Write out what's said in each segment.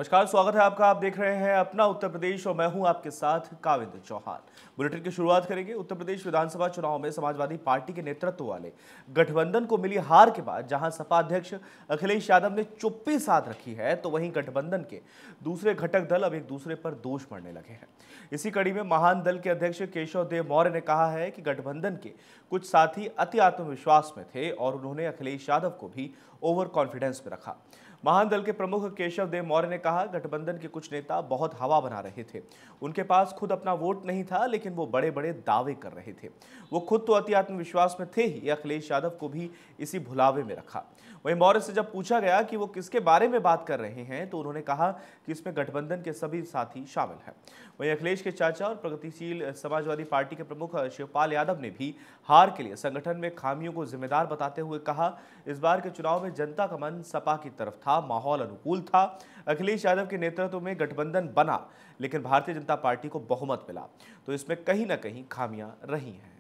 नमस्कार, स्वागत है आपका। आप देख रहे हैं अपना उत्तर प्रदेश और मैं हूं आपके साथ काविंद्र चौहान। बुलेटिन की शुरुआत करेंगे उत्तर प्रदेश विधानसभा चुनाव में समाजवादी पार्टी के नेतृत्व वाले गठबंधन को मिली हार के बाद जहां सपा अध्यक्ष अखिलेश यादव ने चुप्पी साध रखी है, तो वहीं गठबंधन के दूसरे घटक दल अब एक दूसरे पर दोष मढ़ने लगे हैं। इसी कड़ी में महान दल के अध्यक्ष केशव देव मौर्य ने कहा है कि गठबंधन के कुछ साथी अति आत्मविश्वास में थे और उन्होंने अखिलेश यादव को भी ओवर कॉन्फिडेंस में रखा। महान दल के प्रमुख केशव देव मौर्य ने कहा, गठबंधन के कुछ नेता बहुत हवा बना रहे थे। उनके पास खुद अपना वोट नहीं था, लेकिन वो बड़े बड़े दावे कर रहे थे। वो खुद तो अति आत्मविश्वास में थे ही, अखिलेश यादव को भी इसी भुलावे में रखा। वहीं मौर्य से जब पूछा गया कि वो किसके बारे में बात कर रहे हैं, तो उन्होंने कहा कि इसमें गठबंधन के सभी साथी शामिल हैं। वहीं अखिलेश के चाचा और प्रगतिशील समाजवादी पार्टी के प्रमुख शिवपाल यादव ने भी हार के लिए संगठन में खामियों को जिम्मेदार बताते हुए कहा, इस बार के चुनाव में जनता का मन सपा की तरफ था, माहौल अनुकूल था। अखिलेश यादव के नेतृत्व में गठबंधन बना, लेकिन भारतीय जनता पार्टी को बहुमत मिला, तो इसमें कहीं ना कहीं खामियां रही हैं।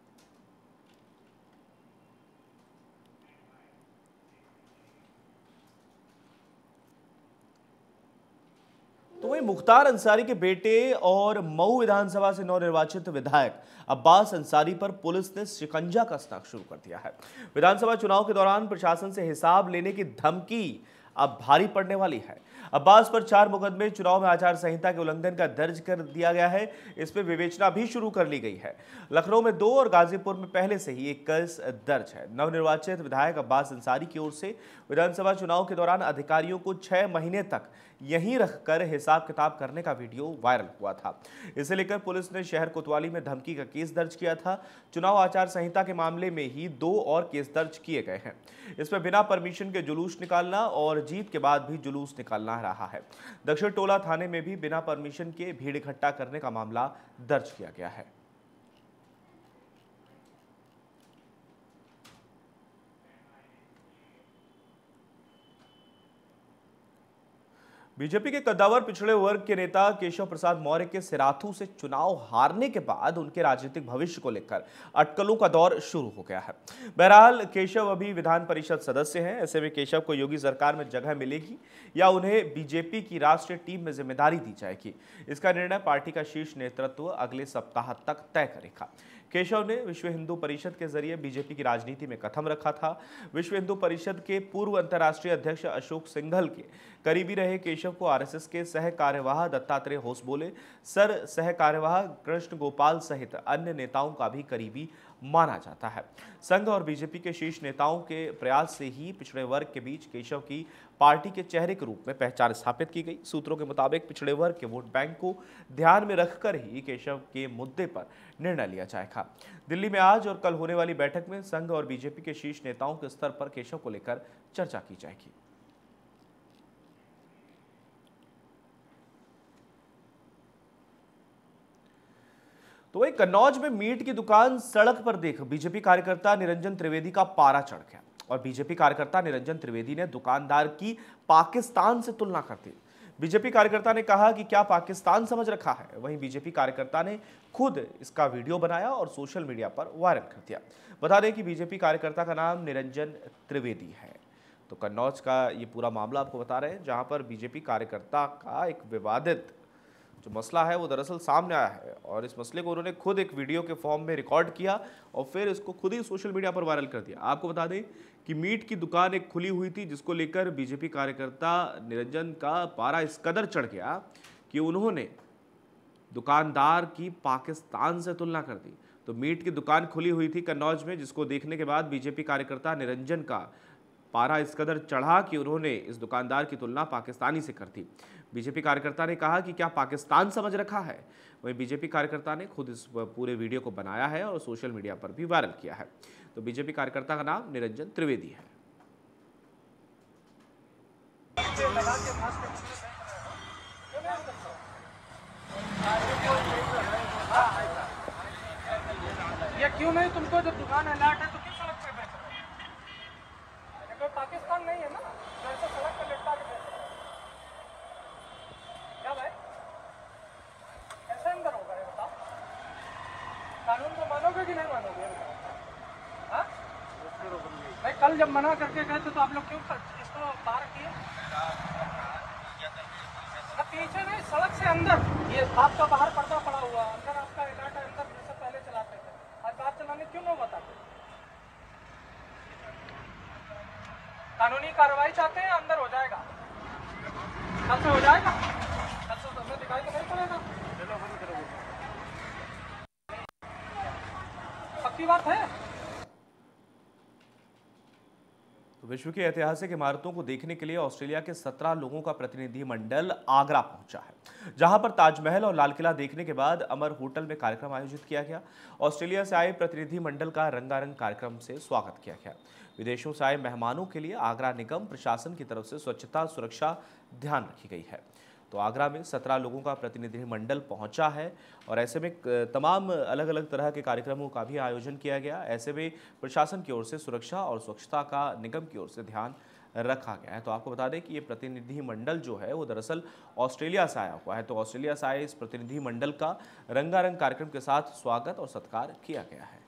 तो वहीं मुख्तार अंसारी के बेटे और मऊ विधानसभा से नवनिर्वाचित विधायक अब्बास अंसारी पर पुलिस ने शिकंजा कसना शुरू कर दिया है। विधानसभा चुनाव के दौरान प्रशासन से हिसाब लेने की धमकी अब भारी पड़ने वाली है। अब्बास पर 4 मुकदमे चुनाव में आचार संहिता के उल्लंघन का दर्ज कर दिया गया है। इस पर विवेचना भी शुरू कर ली गई है। लखनऊ में 2 और गाजीपुर में पहले से ही 1 केस दर्ज है। नवनिर्वाचित विधायक अब्बास अंसारी की ओर से विधानसभा चुनाव के दौरान अधिकारियों को 6 महीने तक यहीं रखकर हिसाब किताब करने का वीडियो वायरल हुआ था। इसे लेकर पुलिस ने शहर कोतवाली में धमकी का केस दर्ज किया था। चुनाव आचार संहिता के मामले में ही 2 और केस दर्ज किए गए हैं। इसमें बिना परमिशन के जुलूस निकालना और जीत के बाद भी जुलूस निकालना रहा है। दक्षिण टोला थाने में भी बिना परमिशन के भीड़ इकट्ठा करने का मामला दर्ज किया गया है। बीजेपी के कद्दावर पिछड़े वर्ग के नेता केशव प्रसाद मौर्य के सिराथू से चुनाव हारने के बाद उनके राजनीतिक भविष्य को लेकर अटकलों का दौर शुरू हो गया है। बहरहाल केशव अभी विधान परिषद सदस्य हैं। ऐसे में केशव को योगी सरकार में जगह मिलेगी या उन्हें बीजेपी की राष्ट्रीय टीम में जिम्मेदारी दी जाएगी, इसका निर्णय पार्टी का शीर्ष नेतृत्व अगले सप्ताह तक तय करेगा। केशव ने विश्व हिंदू परिषद के जरिए बीजेपी की राजनीति में कदम रखा था। विश्व हिंदू परिषद के पूर्व अंतर्राष्ट्रीय अध्यक्ष अशोक सिंघल के करीबी रहे केशव को आरएसएस के सह कार्यवाह दत्तात्रेय होसबोले, सर सह कार्यवाह कृष्ण गोपाल सहित अन्य नेताओं का भी करीबी माना जाता है। संघ और बीजेपी के शीर्ष नेताओं के प्रयास से ही पिछड़े वर्ग के बीच केशव की पार्टी के चेहरे के रूप में पहचान स्थापित की गई। सूत्रों के मुताबिक पिछड़े वर्ग के वोट बैंक को ध्यान में रखकर ही केशव के मुद्दे पर निर्णय लिया जाएगा। दिल्ली में आज और कल होने वाली बैठक में संघ और बीजेपी के शीर्ष नेताओं के स्तर पर केशव को लेकर चर्चा की जाएगी। तो वही कन्नौज में मीट की दुकान सड़क पर देख बीजेपी कार्यकर्ता निरंजन त्रिवेदी का पारा चढ़ गया और बीजेपी कार्यकर्ता निरंजन त्रिवेदी ने दुकानदार की पाकिस्तान से तुलना कर दी। बीजेपी कार्यकर्ता ने कहा कि क्या पाकिस्तान समझ रखा है। वहीं बीजेपी कार्यकर्ता ने खुद इसका वीडियो बनाया और सोशल मीडिया पर वायरल कर दिया। बता दें कि बीजेपी कार्यकर्ता का नाम निरंजन त्रिवेदी है। तो कन्नौज का ये पूरा मामला आपको बता रहे हैं, जहां पर बीजेपी कार्यकर्ता का एक विवादित जो मसला है वो दरअसल सामने आया है और इस मसले को उन्होंने खुद एक वीडियो के फॉर्म में रिकॉर्ड किया और फिर इसको खुद ही सोशल मीडिया पर वायरल कर दिया। आपको बता दें कि मीट की दुकान एक खुली हुई थी, जिसको लेकर बीजेपी कार्यकर्ता निरंजन का पारा इस कदर चढ़ गया कि उन्होंने दुकानदार की पाकिस्तान से तुलना कर दी। तो मीट की दुकान खुली हुई थी कन्नौज में, जिसको देखने के बाद बीजेपी कार्यकर्ता निरंजन का पारा इस कदर चढ़ा कि उन्होंने इस दुकानदार की तुलना पाकिस्तानी से कर दी। बीजेपी कार्यकर्ता ने कहा कि क्या पाकिस्तान समझ रखा है। वहीं बीजेपी कार्यकर्ता ने खुद इस पूरे वीडियो को बनाया है और सोशल मीडिया पर भी वायरल किया है। तो बीजेपी कार्यकर्ता का नाम निरंजन त्रिवेदी है। ये क्यों नहीं, तुमको जब दुकान अलर्ट है तो क्यों सड़क पे बेच रहे हो? कोई पाकिस्तान नहीं है ना जो ऐसे सड़क पे लटका के बेच रहे हो। क्या भाई ऐसे अंदर होगा ये बताओ? कानून को मानोगे कि नहीं मानोगे? हाँ भाई, कल जब मना करके गए थे तो आप लोग क्यों इसको बाहर किए? पीछे नहीं, सड़क से अंदर। ये आपका बाहर पर्दा पड़ा हुआ, अंदर आपका इलाका, अंदर जैसे पहले चलाते थे, आज बाहर चलाने क्यों नहीं बताते? कानूनी कार्रवाई चाहते हैं, अंदर हो जाएगा, कल से हो जाएगा, कल से हमें दिखाई तो नहीं पड़ेगा। पक्की बात है। विश्व की ऐतिहासिक इमारतों को देखने के लिए ऑस्ट्रेलिया के 17 लोगों का प्रतिनिधिमंडल आगरा पहुंचा है, जहां पर ताजमहल और लाल किला देखने के बाद अमर होटल में कार्यक्रम आयोजित किया गया। ऑस्ट्रेलिया से आए प्रतिनिधिमंडल का रंगारंग कार्यक्रम से स्वागत किया गया। विदेशों से आए मेहमानों के लिए आगरा निगम प्रशासन की तरफ से स्वच्छता सुरक्षा ध्यान रखी गई है। तो आगरा में 17 लोगों का प्रतिनिधिमंडल पहुंचा है और ऐसे में तमाम अलग अलग तरह के कार्यक्रमों का भी आयोजन किया गया। ऐसे में प्रशासन की ओर से सुरक्षा और स्वच्छता का निगम की ओर से ध्यान रखा गया है। तो आपको बता दें कि ये प्रतिनिधिमंडल जो है वो दरअसल ऑस्ट्रेलिया से आया हुआ है। तो ऑस्ट्रेलिया से आए इस प्रतिनिधिमंडल का रंगारंग कार्यक्रम के साथ स्वागत और सत्कार किया गया है।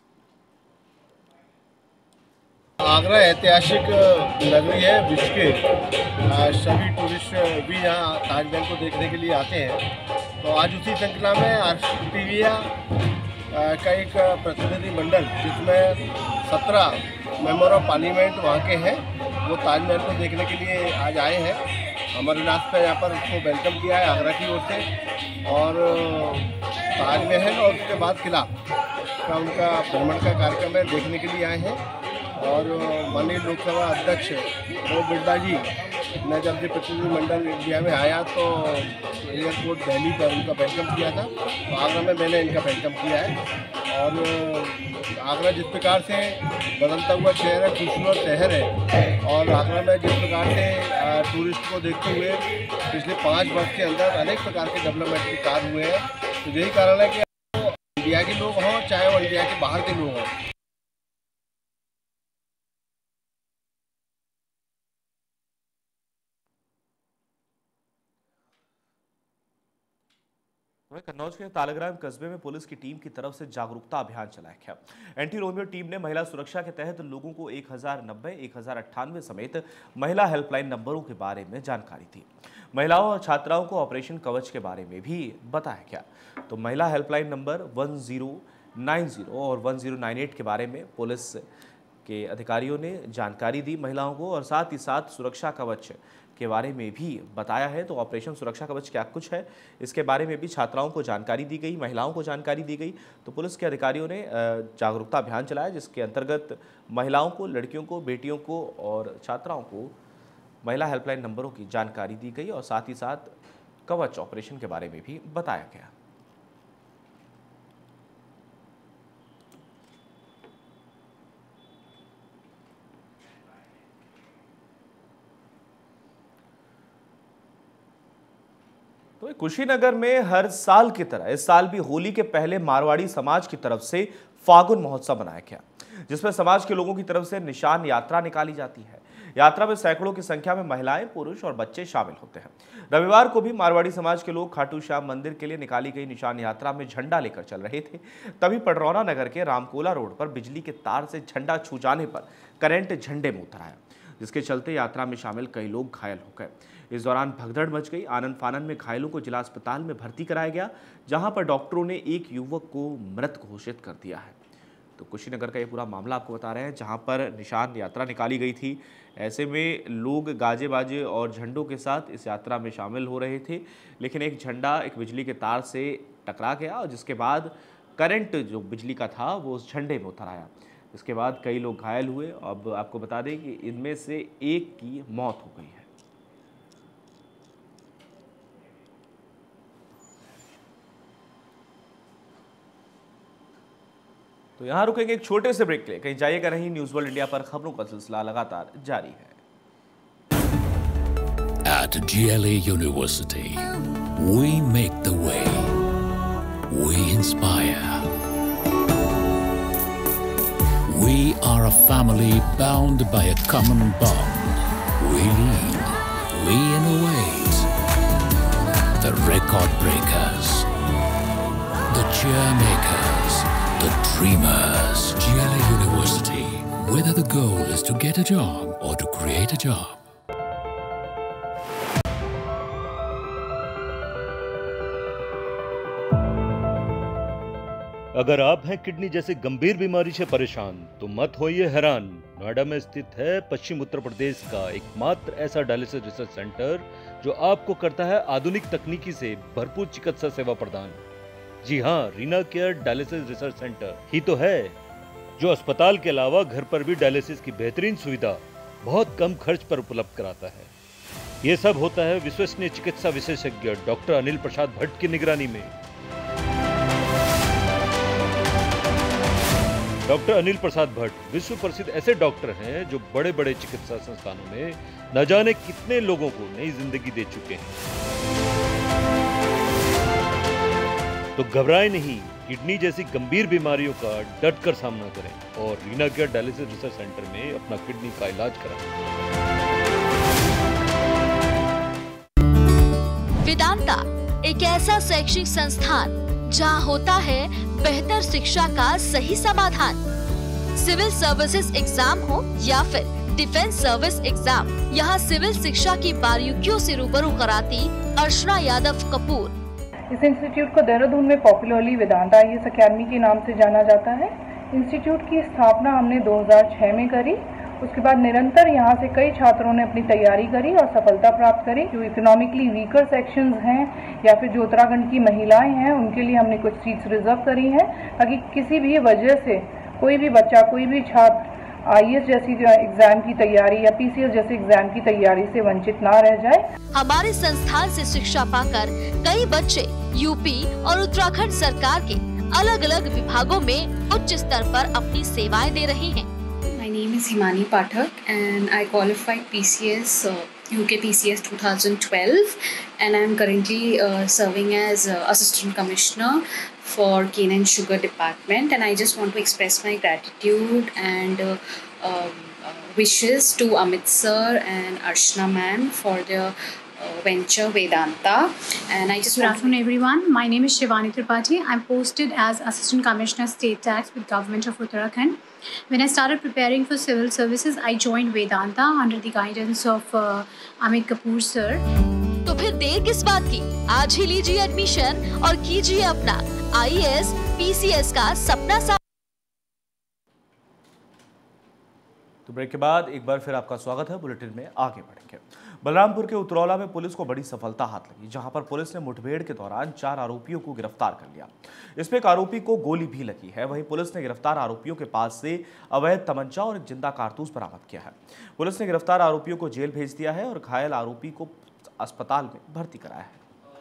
आगरा ऐतिहासिक नगरी है। विश्व के सभी टूरिस्ट भी यहाँ ताजमहल को देखने के लिए आते हैं। तो आज उसी श्रृंखला में ऑस्ट्रेलिया का एक प्रतिनिधिमंडल जिसमें 17 मेंबर ऑफ पार्लियामेंट वहाँ के हैं, वो ताजमहल को देखने के लिए आज आए हैं। अमर विलास पे यहाँ पर उसको वेलकम किया है आगरा की ओर से, और ताजमहल और उसके बाद किला का उनका भ्रमण का कार्यक्रम है, देखने के लिए आए हैं। और माननीय लोकसभा अध्यक्ष ओम बिरला जी ने जब ये प्रतिनिधिमंडल इंडिया में आया तो एयरपोर्ट दिल्ली पर उनका वेलकम किया था। तो आगरा में मैंने इनका वेलकम किया है। और आगरा जिस प्रकार से बदलता हुआ शहर है, खूबसूरत शहर है, और आगरा में जिस प्रकार से टूरिस्ट को देखते हुए पिछले 5 वर्ष के अंदर अनेक प्रकार के डेवलपमेंट के कार्य हुए हैं। तो यही कारण है कि वो इंडिया के लोग हों चाहे वो इंडिया के बाहर के लोग हों। कन्नौज के तालग्राम कस्बे में पुलिस की टीम की तरफ से जागरूकता अभियान चलाया गया। एंटी रोमियो टीम ने महिला सुरक्षा के तहत लोगों को 1090, 1098 समेत महिला हेल्पलाइन नंबरों के बारे में जानकारी दी। महिलाओं और छात्राओं को ऑपरेशन कवच के बारे में भी बताया गया। तो महिला हेल्पलाइन नंबर 1090 और 1098 के बारे में पुलिस के अधिकारियों ने जानकारी दी महिलाओं को, और साथ ही साथ सुरक्षा कवच के बारे में भी बताया है। तो ऑपरेशन सुरक्षा कवच क्या कुछ है, इसके बारे में भी छात्राओं को जानकारी दी गई, महिलाओं को जानकारी दी गई। तो पुलिस के अधिकारियों ने जागरूकता अभियान चलाया, जिसके अंतर्गत महिलाओं को, लड़कियों को, बेटियों को और छात्राओं को महिला हेल्पलाइन नंबरों की जानकारी दी गई, और साथ ही साथ कवच ऑपरेशन के बारे में भी बताया गया। तो कुशीनगर में हर साल की तरह इस साल भी होली के पहले मारवाड़ी समाज की तरफ से फागुन महोत्सव मनाया गया, जिसमें समाज के लोगों की तरफ से निशान यात्रा निकाली जाती है। यात्रा में सैकड़ों की संख्या में महिलाएं, पुरुष और बच्चे शामिल होते हैं। रविवार को भी मारवाड़ी समाज के लोग खाटू श्याम मंदिर के लिए निकाली गई निशान यात्रा में झंडा लेकर चल रहे थे। तभी पडरौना नगर के रामकोला रोड पर बिजली के तार से झंडा छू जाने पर करंट झंडे में उतर आया, जिसके चलते यात्रा में शामिल कई लोग घायल हो गए। इस दौरान भगदड़ मच गई। आनंद फानन में घायलों को जिला अस्पताल में भर्ती कराया गया, जहां पर डॉक्टरों ने एक युवक को मृत घोषित कर दिया है। तो कुशीनगर का ये पूरा मामला आपको बता रहे हैं, जहां पर निशान यात्रा निकाली गई थी। ऐसे में लोग गाजे बाजे और झंडों के साथ इस यात्रा में शामिल हो रहे थे, लेकिन एक झंडा एक बिजली के तार से टकरा गया, और जिसके बाद करंट जो बिजली का था वो उस झंडे में उतर आया। इसके बाद कई लोग घायल हुए। अब आपको बता दें कि इनमें से एक की मौत हो गई है। तो यहां रुकेंगे एक छोटे से ब्रेक के लिए, कहीं जाइएगा नहीं। न्यूज वर्ल्ड इंडिया पर खबरों का सिलसिला लगातार जारी है। At GLA University, we make the way. We inspire. We are a family bound by a common bond. We lead. We innovate. The record breakers. The cheer makers. The dreamers. GLA University. Whether the goal is to get a job or to create a job. अगर आप हैं kidney जैसी गंभीर बीमारी से परेशान तो मत होइए हैरान। नोएडा में स्थित है पश्चिम उत्तर प्रदेश का एकमात्र ऐसा डायलिसिस रिसर्च सेंटर जो आपको करता है आधुनिक तकनीकी से भरपूर चिकित्सा सेवा प्रदान। जी हाँ, Reena care dialysis research centre ही तो है जो अस्पताल के अलावा घर पर भी डायलिसिस की बेहतरीन सुविधा बहुत कम खर्च पर उपलब्ध कराता है। ये सब होता है विश्वसनीय चिकित्सा विशेषज्ञ डॉक्टर अनिल प्रसाद भट्ट की निगरानी में। डॉक्टर अनिल प्रसाद भट्ट विश्व प्रसिद्ध ऐसे डॉक्टर हैं जो बड़े बड़े चिकित्सा संस्थानों में न जाने कितने लोगों को नई जिंदगी दे चुके हैं। तो घबराएं नहीं, किडनी जैसी गंभीर बीमारियों का डटकर सामना करें और Reena care dialysis research centre में अपना किडनी का इलाज कराएं। वेदांता एक ऐसा शैक्षिक संस्थान जहां होता है बेहतर शिक्षा का सही समाधान। सिविल सर्विसेज एग्जाम हो या फिर डिफेंस सर्विस एग्जाम, यहाँ सिविल शिक्षा की बारीकियों से रूबरू कराती अर्चना यादव कपूर। इस इंस्टीट्यूट को देहरादून में पॉपुलरली वेदांता IAS अकेडमी के नाम से जाना जाता है। इंस्टीट्यूट की स्थापना हमने 2006 में करी। उसके बाद निरंतर यहाँ से कई छात्रों ने अपनी तैयारी करी और सफलता प्राप्त करी। जो इकोनॉमिकली वीकर सेक्शंस हैं या फिर जो उत्तराखंड की महिलाएं हैं, उनके लिए हमने कुछ सीट्स रिजर्व करी हैं ताकि किसी भी वजह से कोई भी बच्चा, कोई भी छात्र IAS जैसी एग्जाम की तैयारी या PCS जैसे एग्जाम की तैयारी से वंचित ना रह जाए। हमारे संस्थान से शिक्षा पाकर कई बच्चे यूपी और उत्तराखंड सरकार के अलग अलग विभागों में उच्च स्तर पर अपनी सेवाएं दे रहे हैं। My name is Himani Pathak and I qualified PCS, UK PCS 2012, and I am currently serving as Assistant Commissioner for Cane and Sugar Department, and I just want to express my gratitude and wishes to Amit sir and Archana ma'am for their venture Vedanta. And I just Good afternoon everyone. My name is Shivani Tripathi. I'm posted as Assistant Commissioner State Tax with Government of Uttarakhand. When I started preparing for civil services, I joined Vedanta under the guidance of Amit Kapoor sir. तो फिर देर किस बात की, आज ही लीजिए admission और कीजिए अपना IAS PCS का सपना साकार। तो ब्रेक के बाद एक बार फिर आपका स्वागत है। बुलेटिन में आगे बढ़ेंगे। बलरामपुर के उतरौला में पुलिस को बड़ी सफलता हाथ लगी, जहां पर पुलिस ने मुठभेड़ के दौरान 4 आरोपियों को गिरफ्तार कर लिया। इसमें एक आरोपी को गोली भी लगी है। वहीं पुलिस ने गिरफ्तार आरोपियों के पास से अवैध तमंचा और एक जिंदा कारतूस बरामद किया है। पुलिस ने गिरफ्तार आरोपियों को जेल भेज दिया है और घायल आरोपी को अस्पताल में भर्ती कराया है।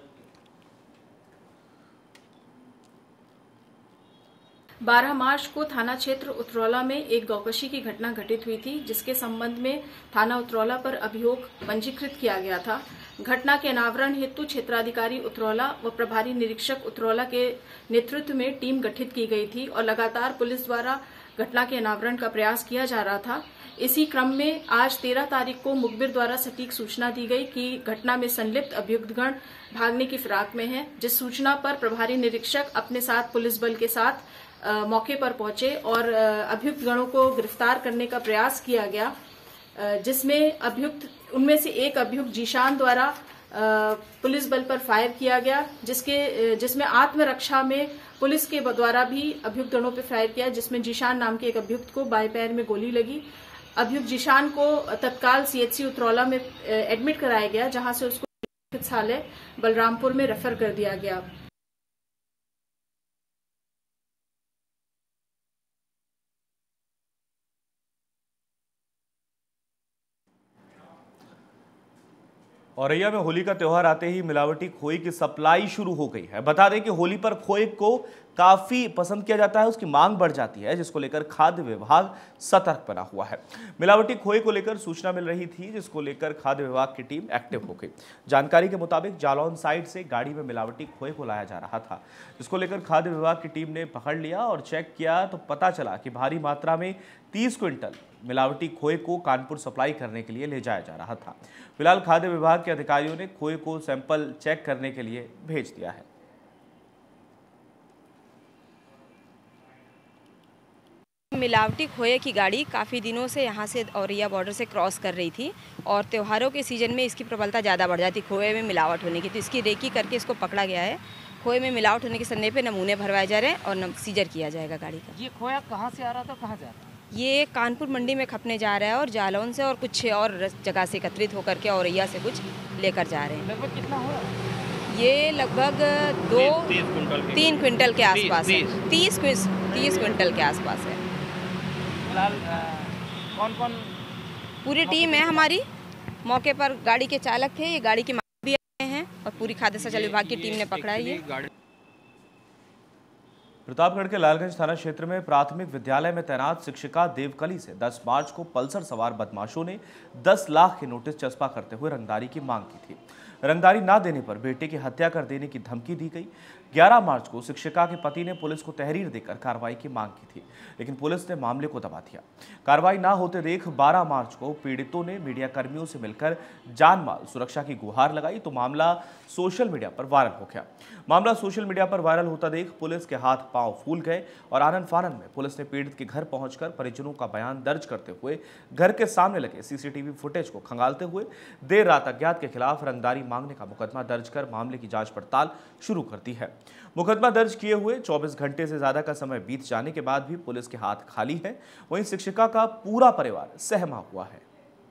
12 मार्च को थाना क्षेत्र उतरौला में एक गौकशी की घटना घटित हुई थी, जिसके संबंध में थाना उतरौला पर अभियोग पंजीकृत किया गया था। घटना के अनावरण हेतु क्षेत्राधिकारी उतरौला व प्रभारी निरीक्षक उतरौला के नेतृत्व में टीम गठित की गई थी और लगातार पुलिस द्वारा घटना के अनावरण का प्रयास किया जा रहा था। इसी क्रम में आज 13 तारीख को मुखबिर द्वारा सटीक सूचना दी गई कि घटना में संलिप्त अभियुक्तगण भागने की फिराक में है। जिस सूचना पर प्रभारी निरीक्षक अपने साथ पुलिस बल के साथ मौके पर पहुंचे और अभियुक्त गणों को गिरफ्तार करने का प्रयास किया गया, जिसमें उनमें से एक अभियुक्त जीशान द्वारा पुलिस बल पर फायर किया गया, जिसमें आत्मरक्षा में पुलिस के द्वारा भी अभियुक्त गणों पर फायर किया, जिसमें जीशान नाम के एक अभियुक्त को बाएं पैर में गोली लगी। अभियुक्त जीशान को तत्काल CHC उतरौला में एडमिट कराया गया, जहां से उसको चिकित्सालय बलरामपुर में रेफर कर दिया गया। औरैया में होली का त्यौहार आते ही मिलावटी खोए की सप्लाई शुरू हो गई है। बता दें कि होली पर खोए को काफी पसंद किया जाता है, उसकी मांग बढ़ जाती है, जिसको लेकर खाद्य विभाग सतर्क बना हुआ है। मिलावटी खोए को लेकर सूचना मिल रही थी, जिसको लेकर खाद्य विभाग की टीम एक्टिव हो गई। जानकारी के मुताबिक जालौन साइड से गाड़ी में मिलावटी खोए को लाया जा रहा था, जिसको लेकर खाद्य विभाग की टीम ने पकड़ लिया और चेक किया तो पता चला कि भारी मात्रा में 30 क्विंटल मिलावटी खोए को कानपुर सप्लाई करने के लिए ले जाया जा रहा था। फिलहाल खाद्य विभाग के अधिकारियों ने खोए को सैंपल चेक करने के लिए भेज दिया है। मिलावटी खोए की गाड़ी काफ़ी दिनों से यहाँ से औरैया बॉर्डर से क्रॉस कर रही थी और त्योहारों के सीज़न में इसकी प्रबलता ज़्यादा बढ़ जाती, खोए में मिलावट होने की, तो इसकी रेकी करके इसको पकड़ा गया है खोए में मिलावट होने के संदेह पे नमूने भरवाए जा रहे हैं और सीजर किया जाएगा गाड़ी का। ये खोया कहाँ से आ रहा था, कहाँ जा रहा था? ये कानपुर मंडी में खपने जा रहा है और जालौन से और कुछ और जगह से एकत्रित होकर के औरैया से कुछ लेकर जा रहे हैं। लगभग कितना हुआ? ये लगभग 3 क्विंटल के आसपास है। 30 क्विंटल के आसपास है। फिलहाल कौन कौन? पूरी टीम है हमारी मौके पर। गाड़ी के चालक थे, ये गाड़ी के मालिक भी आए हैं और पूरी खाद्य संचालन विभाग की टीम ने पकड़ा है ये। प्रतापगढ़ के लालगंज थाना क्षेत्र में प्राथमिक विद्यालय में तैनात शिक्षिका देवकली से 10 मार्च को पल्सर सवार बदमाशों ने 10 लाख के नोटिस चस्पा करते हुए रंगदारी की मांग की थी। रंगदारी ना देने पर बेटे की हत्या कर देने की धमकी दी गई। 11 मार्च को शिक्षिका के पति ने पुलिस को तहरीर देकर कार्रवाई की मांग की थी, लेकिन पुलिस ने मामले को दबा दिया। कार्रवाई ना होते देख 12 मार्च को पीड़ितों ने मीडिया कर्मियों से मिलकर जान माल सुरक्षा की गुहार लगाई तो मामला सोशल मीडिया पर वायरल हो गया। मामला सोशल मीडिया पर वायरल होता देख पुलिस के हाथ पांव फूल गए और आनन फानन में पुलिस ने पीड़ित के घर पहुंचकर परिजनों का बयान दर्ज करते हुए घर के सामने लगे सीसीटीवी फुटेज को खंगालते हुए देर रात अज्ञात के खिलाफ रंगदारी मांगने का मुकदमा दर्ज कर मामले की जांच पड़ताल शुरू कर दी है। मुकदमा दर्ज किए हुए 24 घंटे से ज्यादा का समय बीत जाने के बाद भी पुलिस के हाथ खाली है। वहीं शिक्षिका का पूरा परिवार सहमा हुआ है।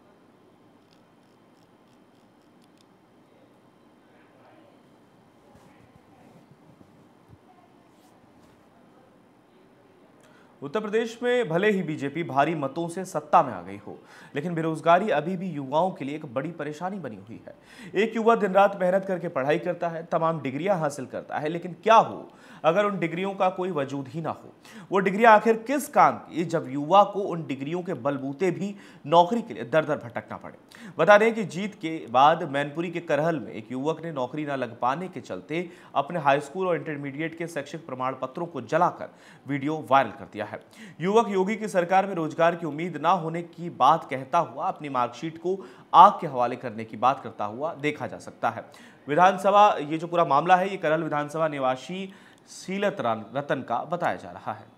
उत्तर प्रदेश में भले ही बीजेपी भारी मतों से सत्ता में आ गई हो, लेकिन बेरोजगारी अभी भी युवाओं के लिए एक बड़ी परेशानी बनी हुई है। एक युवा दिन रात मेहनत करके पढ़ाई करता है, तमाम डिग्रियां हासिल करता है, लेकिन क्या हो अगर उन डिग्रियों का कोई वजूद ही ना हो? वो डिग्रियां आखिर किस काम की जब युवा को उन डिग्रियों के बलबूते भी नौकरी के लिए दर दर भटकना पड़े? बता दें कि जीत के बाद मैनपुरी के करहल में एक युवक ने नौकरी न लग पाने के चलते अपने हाई स्कूल और इंटरमीडिएट के शैक्षिक प्रमाण पत्रों को जलाकर वीडियो वायरल कर दिया है। युवक योगी की सरकार में रोजगार की उम्मीद ना होने की बात कहता हुआ अपनी मार्कशीट को आग के हवाले करने की बात करता हुआ देखा जा सकता है। विधानसभा ये जो पूरा मामला है ये करहल विधानसभा निवासी शीलत रतन का बताया जा रहा है।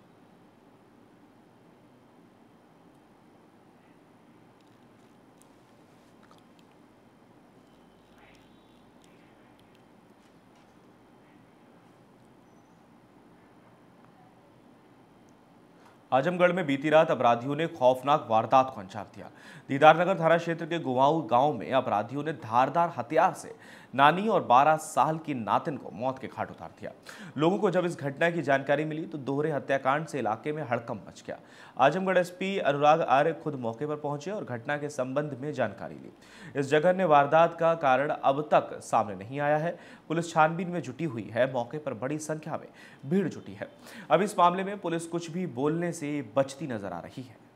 आजमगढ़ में बीती रात अपराधियों ने खौफनाक वारदात को अंजाम दिया। दीदारनगर थाना क्षेत्र के गुवाऊ गांव में अपराधियों ने धारदार हथियार से नानी और 12 साल की नातिन को मौत के घाट उतार दिया। लोगों को जब इस घटना की जानकारी मिली तो दोहरे हत्याकांड से इलाके में हड़कंप मच गया। आजमगढ़ एसपी अनुराग आर्य खुद मौके पर पहुंचे और घटना के संबंध में जानकारी ली। इस जघन्य वारदात का कारण अब तक सामने नहीं आया है। पुलिस छानबीन में जुटी हुई है। मौके पर बड़ी संख्या में भीड़ जुटी है। अब इस मामले में पुलिस कुछ भी बोलने से बचती नजर आ रही है।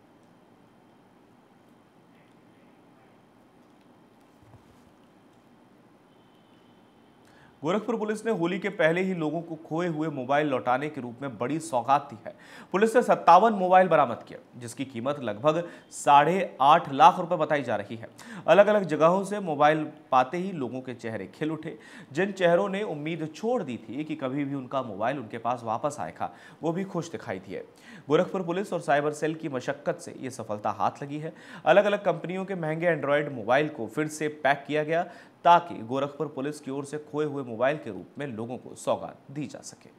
गोरखपुर पुलिस ने होली के पहले ही लोगों को खोए हुए मोबाइल लौटाने के रूप में बड़ी सौगात दी है। पुलिस ने 57 मोबाइल बरामद किया, जिसकी कीमत लगभग 8.5 लाख रुपए बताई जा रही है। अलग अलग जगहों से मोबाइल पाते ही लोगों के चेहरे खिल उठे। जिन चेहरों ने उम्मीद छोड़ दी थी कि कभी भी उनका मोबाइल उनके पास वापस आएगा, वो भी खुश दिखाई दिए। गोरखपुर पुलिस और साइबर सेल की मशक्कत से ये सफलता हाथ लगी है। अलग अलग कंपनियों के महंगे एंड्रॉयड मोबाइल को फिर से पैक किया गया ताकि गोरखपुर पुलिस की ओर से खोए हुए मोबाइल के रूप में लोगों को सौगात दी जा सके।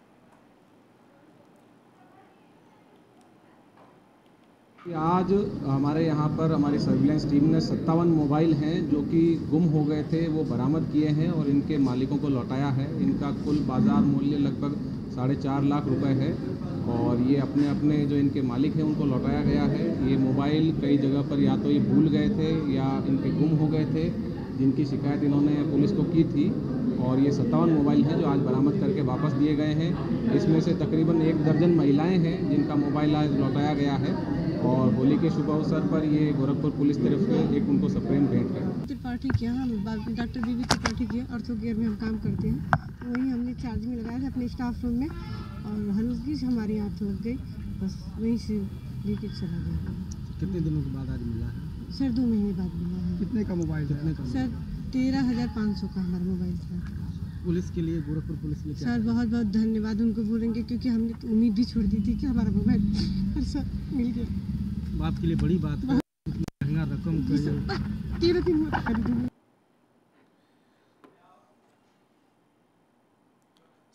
आज हमारे यहाँ पर हमारी सर्विलांस टीम ने 57 मोबाइल हैं जो कि गुम हो गए थे, वो बरामद किए हैं और इनके मालिकों को लौटाया है। इनका कुल बाजार मूल्य लगभग 4.5 लाख रुपए है और ये अपने अपने जो इनके मालिक हैं उनको लौटाया गया है। ये मोबाइल कई जगह पर या तो ये भूल गए थे या इनके गुम हो गए थे, जिनकी शिकायत इन्होंने पुलिस को की थी और ये 57 मोबाइल हैं जो आज बरामद करके वापस दिए गए हैं। इसमें से तकरीबन 1 दर्जन महिलाएं हैं जिनका मोबाइल आज लौटाया गया है और होली के शुभ अवसर पर ये गोरखपुर पुलिस तरफ से एक उनको सप्रेम भेंट है। त्रिपाठी के यहाँ डॉक्टर बीबी त्रिपाठी के ऑर्थो केयर में हम काम करते हैं, तो वहीं हमने चार्जिंग लगाया था अपने स्टाफ रूम में और हल्की से हमारी आँख लग गई, बस वहीं से लेके चला गया। कितने दिनों के बाद आज मिला है? सर 2 महीने बाद मिला है। कितने का मोबाइल? कितने का? सर 13,500 का हमारा मोबाइल था। पुलिस के लिए, गोरखपुर पुलिस के लिए सर बहुत बहुत धन्यवाद उनको बोलेंगे, क्योंकि हमने तो उम्मीद भी छोड़ दी थी कि हमारा मोबाइल सर मिल गया। बात के लिए बड़ी बात है, महंगा रकम 13 दिन में खरीदूंगी।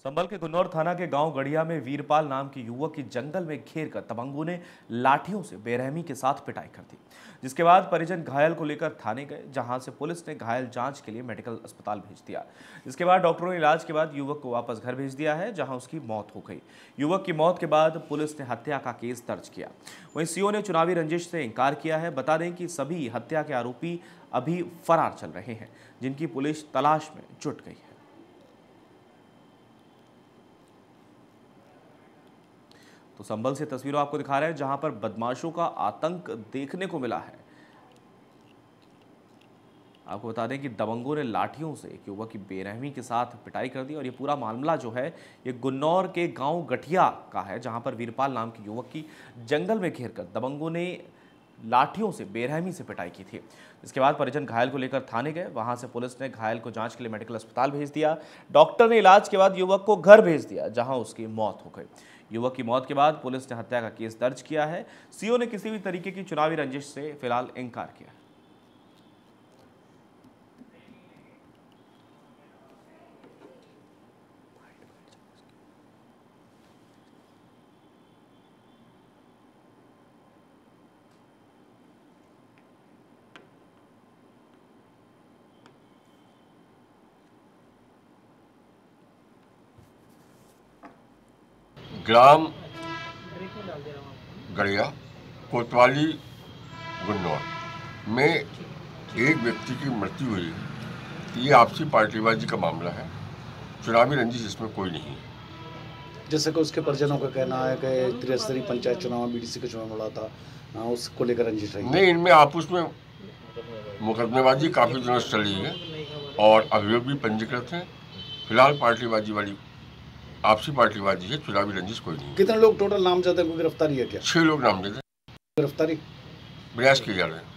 संभल के गुन्नौर थाना के गांव गढ़िया में वीरपाल नाम के युवक की जंगल में घेर कर दबंगों ने लाठियों से बेरहमी के साथ पिटाई कर दी, जिसके बाद परिजन घायल को लेकर थाने गए, जहां से पुलिस ने घायल जांच के लिए मेडिकल अस्पताल भेज दिया। जिसके बाद डॉक्टरों ने इलाज के बाद युवक को वापस घर भेज दिया है, जहां उसकी मौत हो गई। युवक की मौत के बाद पुलिस ने हत्या का केस दर्ज किया। वहीं सीओ ने चुनावी रंजिश से इंकार किया है। बता दें कि सभी हत्या के आरोपी अभी फरार चल रहे हैं, जिनकी पुलिस तलाश में जुट गई है। तो संभल से तस्वीरों आपको दिखा रहे हैं, जहां पर बदमाशों का आतंक देखने को मिला है। आपको बता दें कि दबंगों ने लाठियों से एक युवक की बेरहमी के साथ पिटाई कर दी और ये पूरा मामला जो है ये गुन्नौर के गांव गठिया का है, जहां पर वीरपाल नाम के युवक की जंगल में घेरकर दबंगों ने लाठियों से बेरहमी से पिटाई की थी। इसके बाद परिजन घायल को लेकर थाने गए, वहां से पुलिस ने घायल को जांच के लिए मेडिकल अस्पताल भेज दिया। डॉक्टर ने इलाज के बाद युवक को घर भेज दिया, जहां उसकी मौत हो गई। युवक की मौत के बाद पुलिस ने हत्या का केस दर्ज किया है। सीओ ने किसी भी तरीके की चुनावी रंजिश से फिलहाल इंकार किया। ग्राम गढ़िया कोतवाली गुन्नौर में एक व्यक्ति की मृत्यु हुई है। ये आपसी पार्टीबाजी का मामला है, चुनावी रंजिश इसमें कोई नहीं है। जैसे कि उसके परिजनों का कहना है कि त्रिस्तरीय पंचायत चुनाव में बीडीसी का चुनाव लड़ा था, उसको लेकर रंजिश रही। नहीं, इनमें आपस में मुकदमेबाजी काफ़ी दिनों से चली है और अभियोग भी पंजीकृत हैं। फिलहाल पार्टीबाजी वाली आपसी पार्टीबाजी है, चुनावी रंजिश कोई नहीं। कितने लोग टोटल नामजद है, कोई गिरफ्तारी है क्या? 6 लोग नामजद हैं। गिरफ्तारी प्रयास किए जा रहे हैं।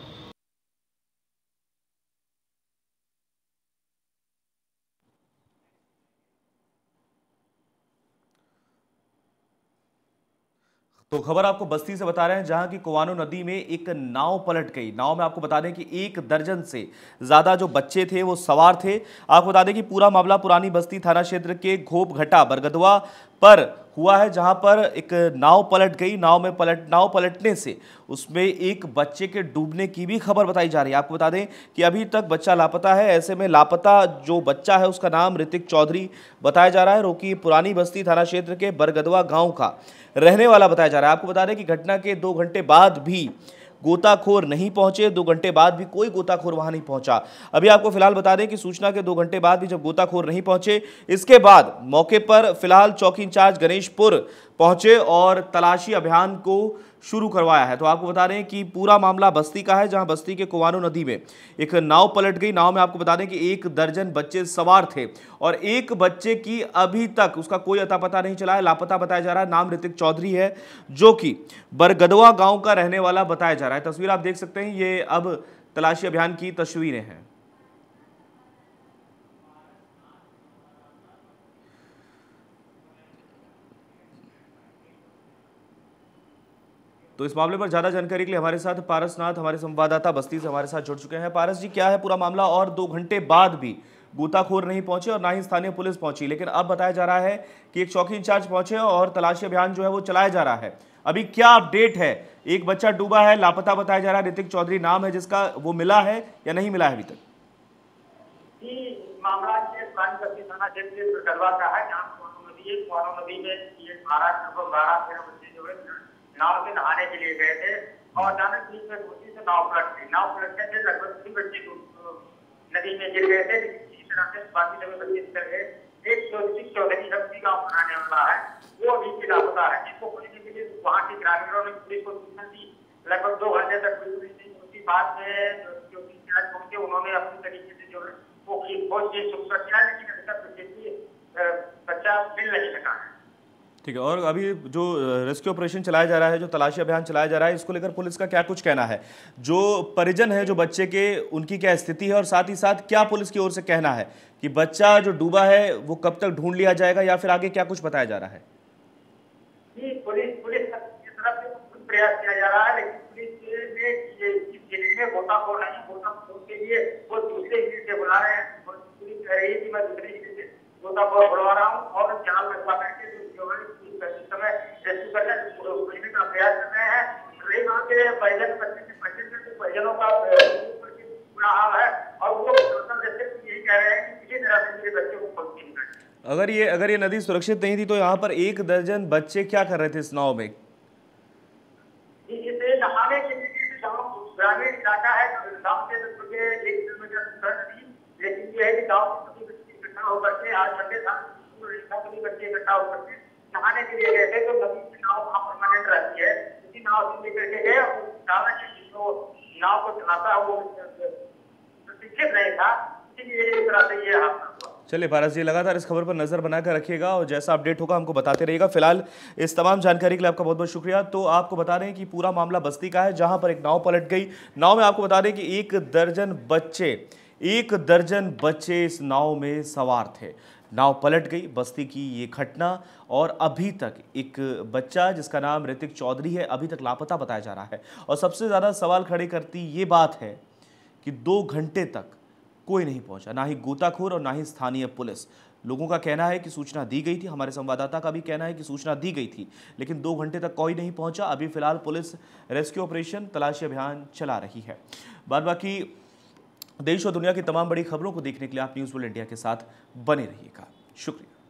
तो खबर आपको बस्ती से बता रहे हैं, जहां की कुवानो नदी में एक नाव पलट गई। नाव में आपको बता दें कि 1 दर्जन से ज्यादा जो बच्चे थे वो सवार थे। आपको बता दें कि पूरा मामला पुरानी बस्ती थाना क्षेत्र के घोपघटा बरगदवा पर हुआ है, जहां पर एक नाव पलट गई। नाव पलटने से उसमें एक बच्चे के डूबने की भी खबर बताई जा रही है। आपको बता दें कि अभी तक बच्चा लापता है। ऐसे में लापता जो बच्चा है उसका नाम ऋतिक चौधरी बताया जा रहा है, रोकी पुरानी बस्ती थाना क्षेत्र के बरगदवा गांव का रहने वाला बताया जा रहा है। आपको बता दें कि घटना के 2 घंटे बाद भी गोताखोर नहीं पहुंचे। 2 घंटे बाद भी कोई गोताखोर वहां नहीं पहुंचा। अभी आपको फिलहाल बता दें कि सूचना के 2 घंटे बाद भी जब गोताखोर नहीं पहुंचे, इसके बाद मौके पर फिलहाल चौकी इंचार्ज गणेशपुर पहुंचे और तलाशी अभियान को शुरू करवाया है। तो आपको बता दें कि पूरा मामला बस्ती का है, जहां बस्ती के कुवानो नदी में एक नाव पलट गई। नाव में आपको बता दें कि 1 दर्जन बच्चे सवार थे और एक बच्चे की अभी तक उसका कोई अता पता नहीं चला है, लापता बताया जा रहा है। नाम ऋतिक चौधरी है, जो कि बरगदवा गांव का रहने वाला बताया जा रहा है। तस्वीर आप देख सकते हैं, ये अब तलाशी अभियान की तस्वीरें हैं। तो इस मामले पर ज्यादा जानकारी के लिए हमारे साथ पारसनाथ, हमारे संवाददाता बस्ती से हमारे साथ जुड़ चुके हैं। पारस जी, क्या है पूरा मामला? और 2 घंटे बाद भी गोताखोर नहीं पहुंचे और ना ही स्थानीय पुलिस पहुंची, लेकिन अब बताया जा रहा है कि एक चौकी इंचार्ज पहुंचे और तलाशी अभियान जो है वो चलाया जा रहा है। अभी क्या अपडेट है? एक बच्चा डूबा है, लापता बताया जा रहा है, ऋतिक चौधरी नाम है जिसका, वो मिला है या नहीं मिला है अभी तक? मामला थाना क्षेत्र का है, जहाँ कुवानो नदी में 12-13 बच्चे जो है नाव से नहाने के लिए गए थे और अचानक बीच में कोसी से नाव पलट गई। नाव पलटने से लगभग 3 बच्चे नदी में गिर गए थे। इसी तरह से बाकी सभी बच्चे निकल गए। एक चौधरी रफ्ती गाँव बनाने वाला है, वो अभी भी लापता है, जिसको खोजने के लिए वहाँ के ग्रामीणों ने पुलिस को सूचना दी। लगभग 2 घंटे तक पुलिस ने उसकी बात में चौकी इंचार्ज पहुंचे, उन्होंने अपनी तरीके से जो है वो खोज की शुरू किया, लेकिन अभी तक बच्चा मिल नहीं सका है। ठीक है, और अभी जो रेस्क्यू ऑपरेशन चलाया जा रहा है, जो तलाशी अभियान चलाया जा रहा है, इसको लेकर पुलिस का क्या कुछ कहना है? जो परिजन है जो बच्चे के, उनकी क्या स्थिति है और साथ ही साथ क्या पुलिस की ओर से कहना है कि बच्चा जो डूबा है वो कब तक ढूंढ लिया जाएगा या फिर आगे क्या कुछ बताया जा रहा है? पुलिस की तरफ से प्रयास किया जा रहा है, लेकिन पुलिस ने गोताखोर नहीं, गोताखोर के लिए वो दूसरे जिले से बुला रहे हैं। पुलिस कह रही है कि मैं दूसरे जिले से गोताखोर बुलवा रहा हूँ और जाल लगवा करके जो है इस समय रेस्क्यू करने खोजने का प्रयास कर रहे हैं। रही वहाँ के परिजन परिजनों का बुरा हाल है और वो यही कह रहे हैं कि किसी तरह से मेरे बच्चे को खोज नहीं करते। अगर ये नदी सुरक्षित नहीं थी तो यहाँ पर 1 दर्जन बच्चे क्या कर रहे थे इस नाव में? इसे नहाने के लिए ग्रामीण इलाका है, गाँव से 1 किलोमीटर दूर नदी, लेकिन ये है कि गाँव के सभी बच्चे इकट्ठा होकर के आज संडे था, सभी बच्चे इकट्ठा होकर के नहाने के लिए गए थे। तो नदी की नाव वहाँ परमानेंट रहती है, इसी नाव से लेकर के गए और जो नाव को चलाता है वो प्रशिक्षित नहीं था, इसीलिए इस तरह से ये हादसा हुआ। चलिए पारस जी, लगातार इस खबर पर नजर बनाकर रखिएगा और जैसा अपडेट होगा हमको बताते रहिएगा। फिलहाल इस तमाम जानकारी के लिए आपका बहुत बहुत शुक्रिया। तो आपको बता दें कि पूरा मामला बस्ती का है, जहां पर एक नाव पलट गई। नाव में आपको बता दें कि 1 दर्जन बच्चे इस नाव में सवार थे। नाव पलट गई, बस्ती की ये घटना, और अभी तक एक बच्चा जिसका नाम ऋतिक चौधरी है अभी तक लापता बताया जा रहा है। और सबसे ज़्यादा सवाल खड़े करती ये बात है कि 2 घंटे तक कोई नहीं पहुंचा, ना ही गोताखोर और ना ही स्थानीय पुलिस। लोगों का कहना है कि सूचना दी गई थी, हमारे संवाददाता का भी कहना है कि सूचना दी गई थी, लेकिन 2 घंटे तक कोई नहीं पहुंचा। अभी फिलहाल पुलिस रेस्क्यू ऑपरेशन, तलाशी अभियान चला रही है। बाद बाकी देश और दुनिया की तमाम बड़ी खबरों को देखने के लिए आप न्यूज़ वर्ल्ड इंडिया के साथ बने रहिएगा। शुक्रिया।